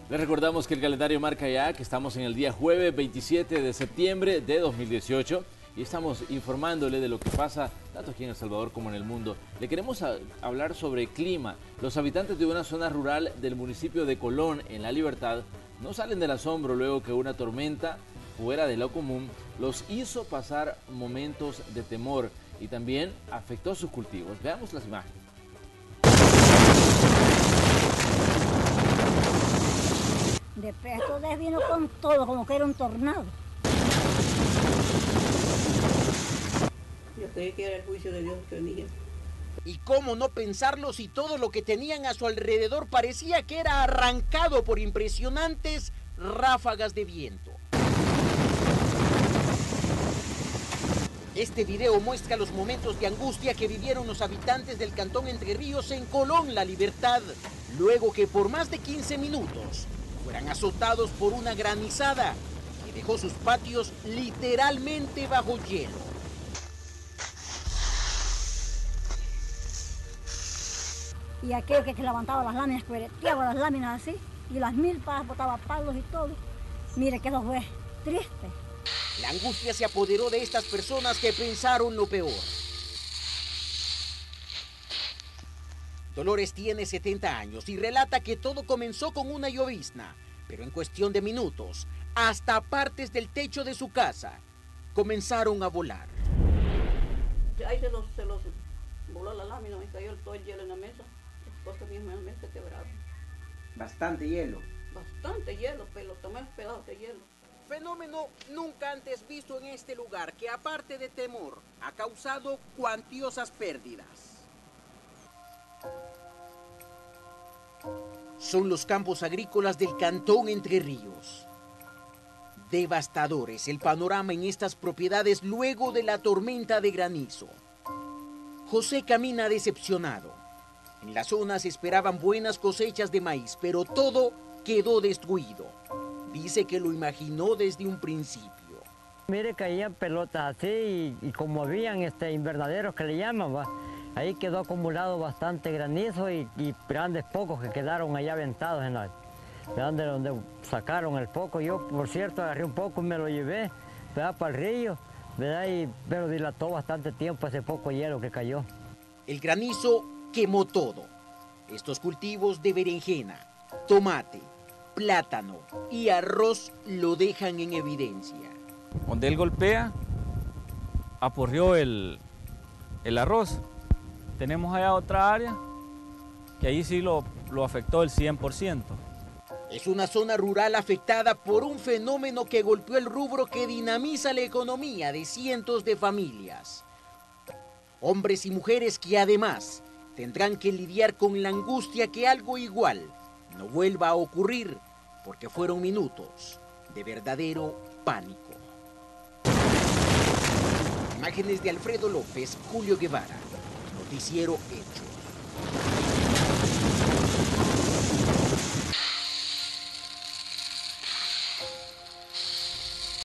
Les recordamos que el calendario marca ya que estamos en el día jueves 27 de septiembre de 2018 y estamos informándole de lo que pasa tanto aquí en El Salvador como en el mundo. Le queremos hablar sobre clima. Los habitantes de una zona rural del municipio de Colón, en La Libertad, no salen del asombro luego que una tormenta fuera de lo común los hizo pasar momentos de temor y también afectó sus cultivos. Veamos las imágenes. Después vino con todo, como que era un tornado. Yo creí que era el juicio de Dios que venía. Y cómo no pensarlo si todo lo que tenían a su alrededor parecía que era arrancado por impresionantes ráfagas de viento. Este video muestra los momentos de angustia que vivieron los habitantes del cantón Entre Ríos en Colón, La Libertad, luego que por más de 15 minutos fueran azotados por una granizada que dejó sus patios literalmente bajo hielo. Y aquello que levantaba las láminas, cuereteaba las láminas así, y las milpas botaba palos y todo. Mire que eso fue triste. La angustia se apoderó de estas personas que pensaron lo peor. Dolores tiene 70 años y relata que todo comenzó con una llovizna, pero en cuestión de minutos, hasta partes del techo de su casa comenzaron a volar. Ahí se los voló la lámina, me cayó todo el hielo en la mesa. Las cosas mismas en la mesa quebraron. Bastante hielo. Bastante hielo, pero tomé pedazos de hielo. Fenómeno nunca antes visto en este lugar que, aparte de temor, ha causado cuantiosas pérdidas. Son los campos agrícolas del cantón Entre Ríos. Devastador es el panorama en estas propiedades luego de la tormenta de granizo. José camina decepcionado. En la zona se esperaban buenas cosechas de maíz, pero todo quedó destruido. Dice que lo imaginó desde un principio. Mire, caían pelotas así y como habían invernaderos que le llaman, ¿va? Ahí quedó acumulado bastante granizo y grandes pocos que quedaron allá aventados en la donde sacaron el poco. Yo, por cierto, agarré un poco y me lo llevé, ¿verdad?, para el río, ¿verdad? Pero dilató bastante tiempo ese poco hielo que cayó. El granizo quemó todo. Estos cultivos de berenjena, tomate, plátano y arroz lo dejan en evidencia. Donde él golpea, aporrió el arroz. Tenemos allá otra área que ahí sí lo afectó el 100%. Es una zona rural afectada por un fenómeno que golpeó el rubro que dinamiza la economía de cientos de familias. Hombres y mujeres que además tendrán que lidiar con la angustia que algo igual no vuelva a ocurrir, porque fueron minutos de verdadero pánico. Imágenes de Alfredo López, Julio Guevara, Noticiero Hechos.